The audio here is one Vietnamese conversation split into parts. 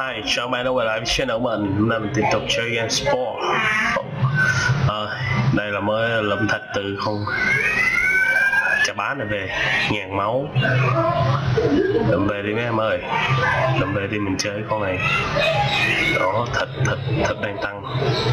Hi, chào bạn đã quay lại với channel của mình. Hôm nay mình tiếp tục chơi game Spore. Đây là mới lượm thịt từ con chà bá này về, 1000 máu. Lượm về đi mấy em ơi, lượm về đi mình chơi con này. Đó, thịt đang tăng.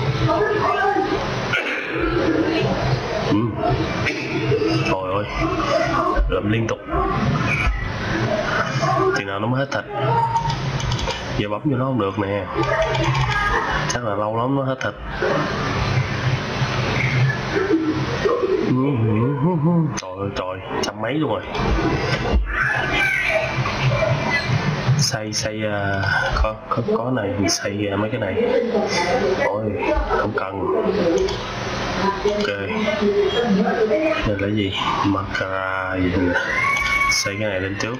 Trời ơi, lượm liên tục. Thì nào nó mới hết thịt. Giờ bấm vô nó không được nè, chắc là lâu lắm nó hết thịt. Trời, trăm mấy luôn rồi. Xây có này thì xây mấy cái này. Ôi không cần. Ok, đây là gì, Makara gì nè. Xây cái này lên trước.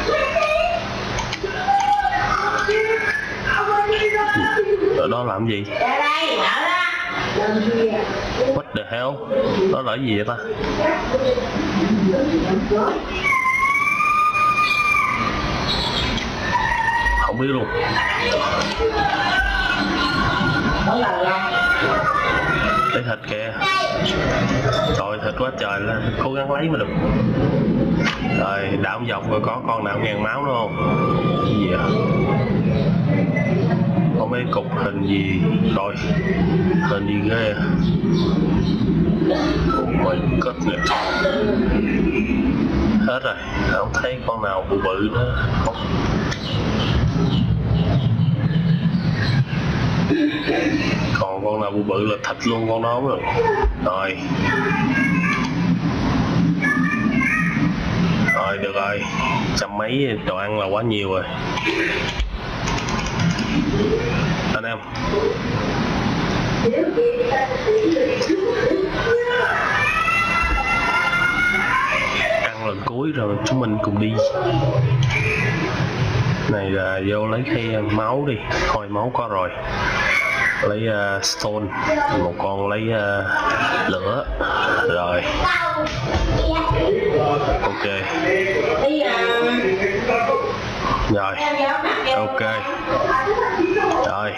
Ở đó làm gì? What the hell? Đó là gì vậy ta? Không biết luôn. Lấy thịt kìa. Trời, thịt quá trời lên, cố gắng lấy mà được. Rồi đảo vòng rồi, có con nào 1000 máu nữa không? Gì vậy? Có mấy cục hình gì rồi, hình gì ghê. Oh my goodness. Hết rồi, không thấy con nào bự bự nữa. Còn con nào bự bự là thịt luôn con đó rồi. Rồi được rồi, trăm mấy đồ ăn là quá nhiều rồi anh em. Ăn lần cuối rồi chúng mình cùng đi. Này là vô lấy cái máu đi, hồi máu có rồi. Lấy stone, một con lấy lửa. Rồi ok, rồi ok, rồi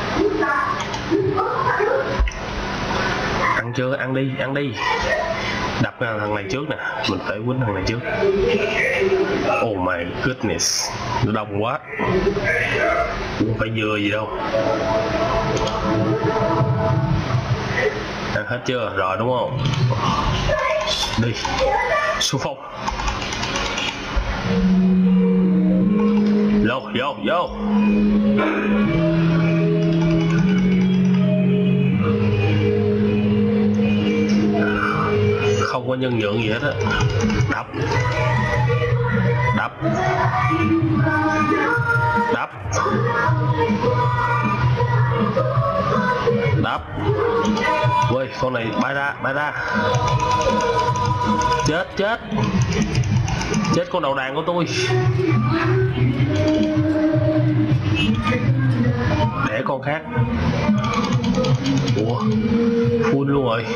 ăn chưa? Ăn đi. Đập ra thằng này trước nè, mình phải quýnh thằng này trước. Oh my goodness, nó đông quá, không phải dừa gì đâu. Ăn hết chưa? Rồi đúng không? Đi, xung phong. Vô. Không có nhân nhượng gì hết á. Đập. Ui, con này bay ra. Chết con đầu đàn của tôi. Để con khác. Ủa, full luôn rồi.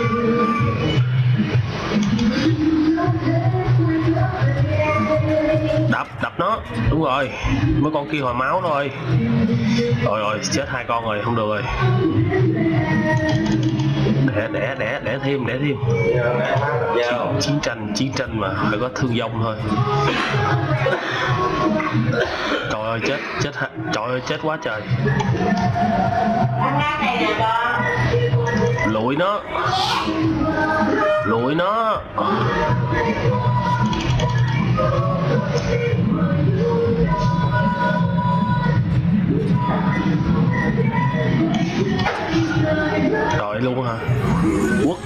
Đập nó, đúng rồi, mấy con kia hồi máu thôi. Rồi chết 2 con rồi, không được rồi. Đẻ thêm. Chiến tranh mà phải có thương vong thôi. Trời ơi chết quá trời. Lụi nó. Rồi luôn hả? Quất.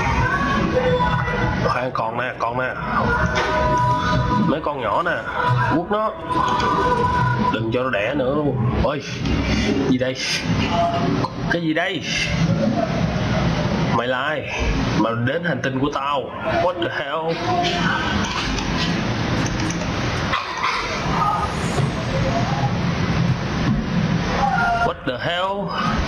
Khoan, con nè. Mấy con nhỏ nè, quất nó. Đừng cho nó đẻ nữa luôn. Ôi, gì đây? Cái gì đây? Mày là ai mà đến hành tinh của tao? What the hell? What the hell?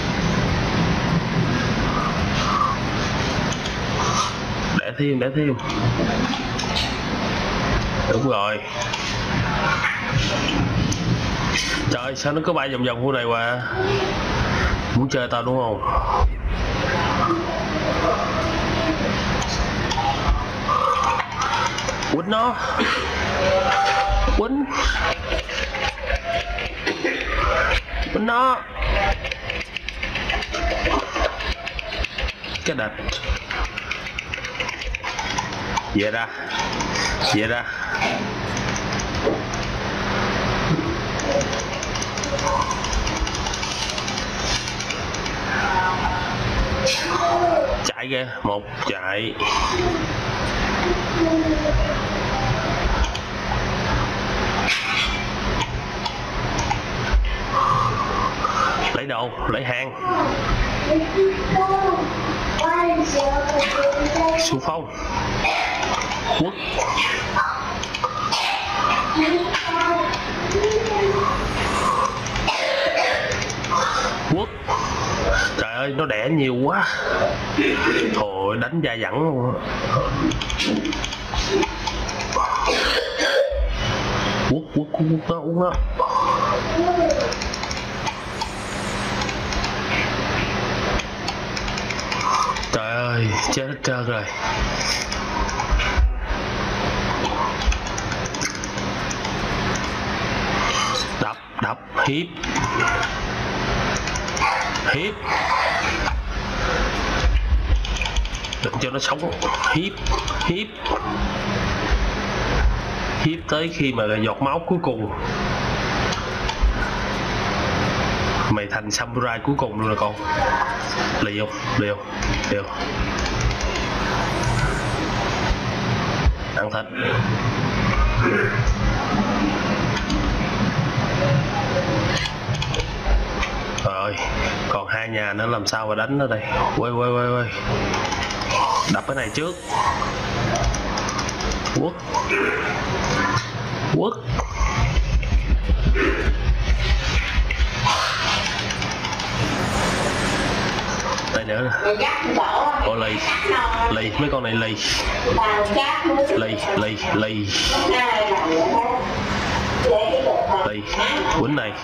Để thêm. Đúng rồi. Trời sao nó cứ bay vòng vòng khu này hoài. Muốn chơi tao đúng không? Quýnh nó. Quýnh nó. Cái đạch. Về ra. Chạy kìa, một chạy. Lấy đồ, lấy hàng. Xung phong. Quất. Quất. Trời ơi, nó đẻ nhiều quá. Thôi đánh da dẳng luôn. Quất nó, uống nó. Trời ơi, chết hết trơn rồi. Đập, hiếp. Đừng cho nó sống. Hiếp tới khi mà giọt máu cuối cùng. Mày thành samurai cuối cùng luôn rồi con. Liều. Ăn thịt. Rồi, còn 2 nhà nữa làm sao mà đánh nó đây. Quay. Đập cái này trước. Quất. Đây nữa nè. Ồ, lì, mấy con này lì. Quýnh này.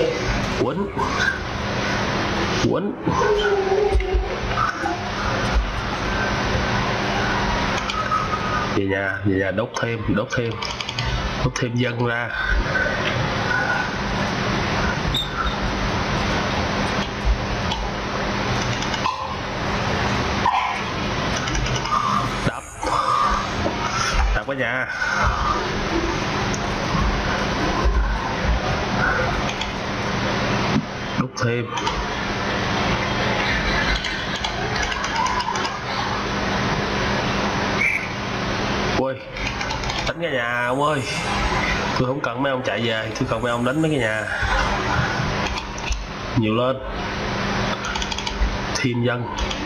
Quýnh. Về nhà đốt thêm dân ra. Đập cả nhà. Đốt thêm. Ui, đánh cái nhà ông ơi. Tôi không cần mấy ông chạy về, tôi cần mấy ông đánh mấy cái nhà. Nhiều lên. Thêm dân.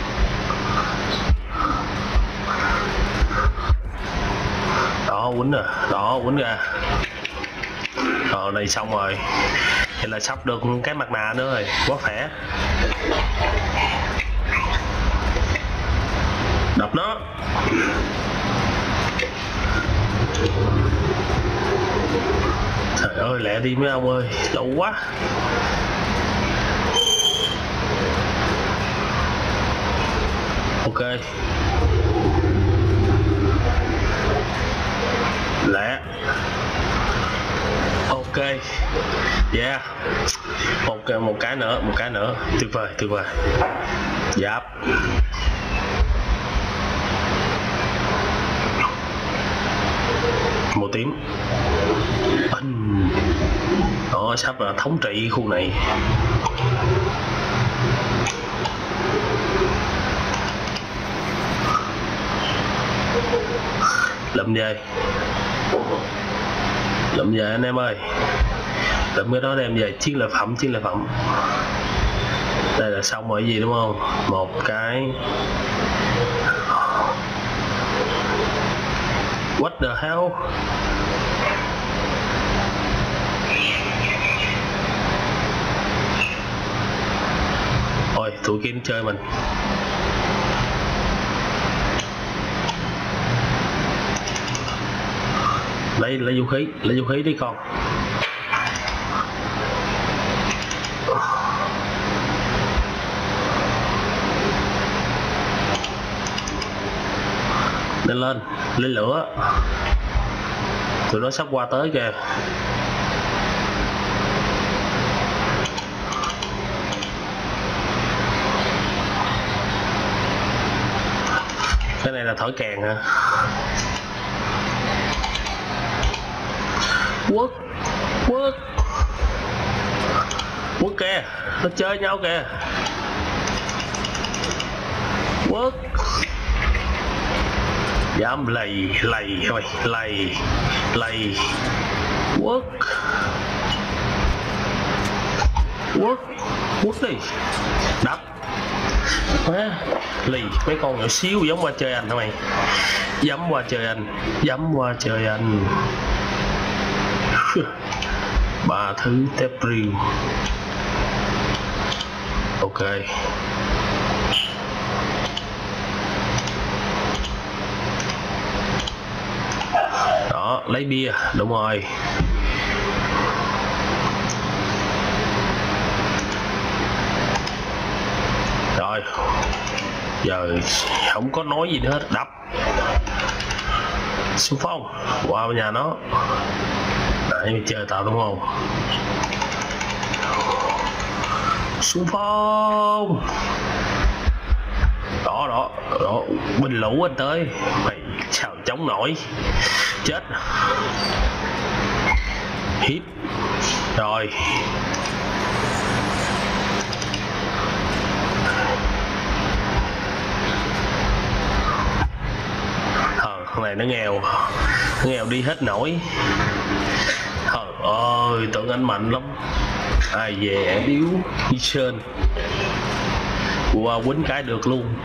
Đó, quýnh ra. Rồi, này xong rồi. Thì là sắp được cái mặt nạ nữa rồi, quá khỏe. Đập nó. Trời ơi, lẹ đi mấy ông ơi, lâu quá. Ok. Lẹ. Ok. Yeah. Ok, một cái nữa. Tuyệt vời. Giáp. Màu tím. Đó, sắp là thống trị khu này. Lụm về anh em ơi. Lụm cái đó đem về chiến lợi phẩm. Đây là xong rồi gì đúng không? Một cái. What the hell? Ôi, tụi kia nó chơi mình. Lấy vũ khí đi con. Lên lên lửa, tụi nó sắp qua tới kìa. Cái này là thổi kèn hả? Quất kìa, nó chơi nhau kìa. Quất dám lầy quất đi, đập má lì. Mấy con nhỏ xíu giống qua chơi anh hả mày? Dám qua chơi anh. Ba thứ tép riêu. Ok, đó, lấy bia, đúng rồi. Rồi, giờ không có nói gì nữa hết, đập. Xung phong, qua bên nhà nó. Đấy, mày chơi tao đúng không? Xung phong. Đó, binh lũ anh tới. Mày sao chống nổi. Chết. Hit. Rồi. Con này nó nghèo đi hết nổi. Trời ơi, tưởng anh mạnh lắm. Ai về anh yếu như sơn. Qua quýnh cái được luôn.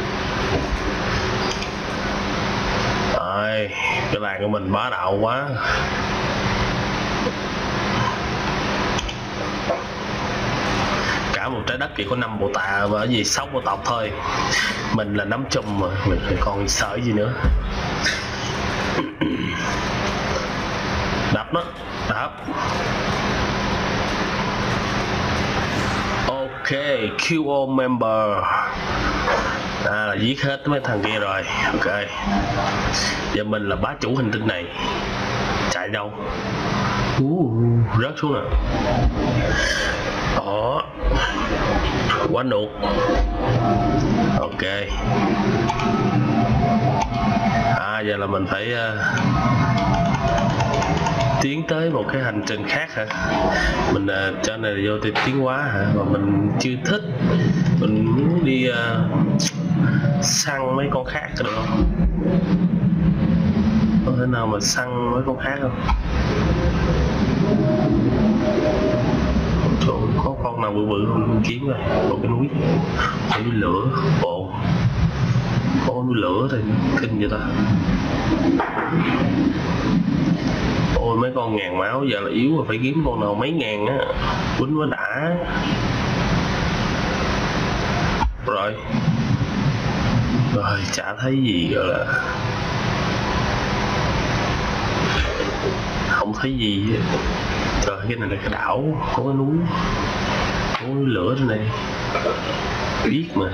Rồi, cái làng của mình bá đạo quá. Cả một trái đất chỉ có 5 bộ tạ và gì 6 bộ tộc thôi. Mình là nắm chùm mà, mình còn sợ gì nữa. Đập nó, đập. Ok, QO member. Là giết hết mấy thằng kia rồi. Ok, giờ mình là bá chủ hành tinh này. Chạy đâu? Rớt xuống nè. Đó, quá nuột. Ok, giờ là mình phải tiến tới một cái hành trình khác hả? Mình cho này vô thì tiến hóa hả? Mà mình chưa thích. Mình muốn đi săn mấy con khác được không? Có thể nào mà săn mấy con khác không? Chỗ có con nào bự bự không? Kiếm rồi. Một cái núi lửa. Ồ, có núi lửa thì kinh vậy ta. Ôi mấy con ngàn máu giờ là yếu rồi, phải kiếm con nào mấy ngàn á, quýnh mới đã. Rồi chả thấy gì, gọi là không thấy gì. Rồi cái này là cái đảo, có cái núi, có núi lửa trên này, biết mà.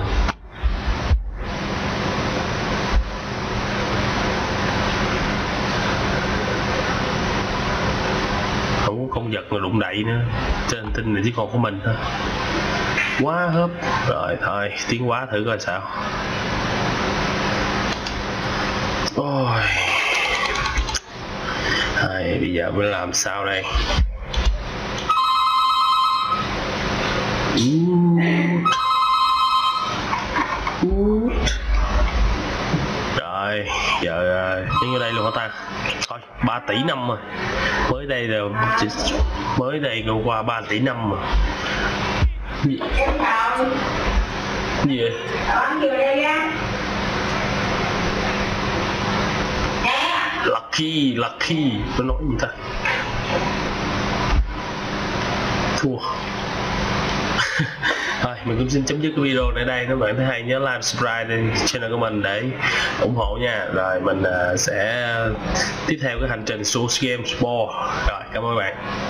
Không có con vật mà đụng đậy nữa, trên hành tinh này chỉ còn có mình thôi. Quá hớp. Rồi thôi tiến hóa thử coi sao. Ôi, bây giờ mới làm sao đây? Rồi giờ đứng ở đây luôn hả ta? Thôi 3 tỷ năm rồi, mới đây rồi qua 3 tỷ năm rồi. Gì vậy? Lucky nó nói gì ta? Thua. Thôi mình cũng xin chấm dứt cái video này đây. Nếu bạn thấy hay nhớ like, subscribe lên channel của mình để ủng hộ nha. Rồi mình sẽ tiếp theo cái hành trình Source Games 4. Rồi cảm ơn bạn.